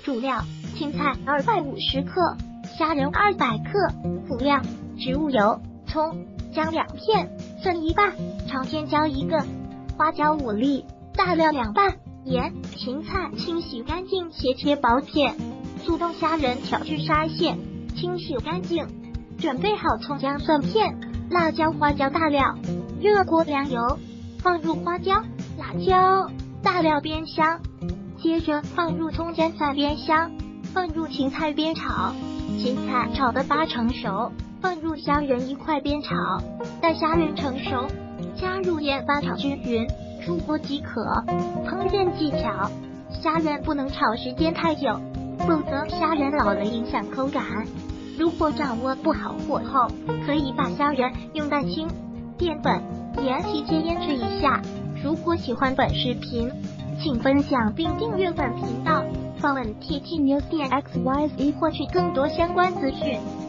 主料：青菜250克，虾仁200克。辅料：植物油、葱、姜2片，蒜1瓣，朝天椒1个，花椒5粒，大料2瓣，盐。芹菜清洗干净，切薄片。速冻虾仁调至沙县，清洗干净。准备好葱姜蒜片、辣椒花椒大料，热锅凉油，放入花椒、辣椒、大料煸香，接着放入葱姜蒜煸香，放入芹菜煸炒。芹菜炒得80%熟，放入虾仁一块煸炒，待虾仁成熟，加入盐巴炒均匀，出锅即可。烹饪技巧：虾仁不能炒时间太久，否则虾仁老了影响口感。如果掌握不好火候，可以把虾仁用蛋清、淀粉、盐提前腌制一下。如果喜欢本视频，请分享并订阅本频道，访问 ttnews.xyz 获取更多相关资讯。